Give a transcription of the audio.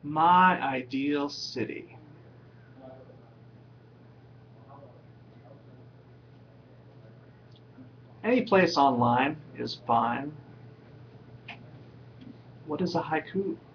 My ideal city. Any place online is fine. What is a haiku?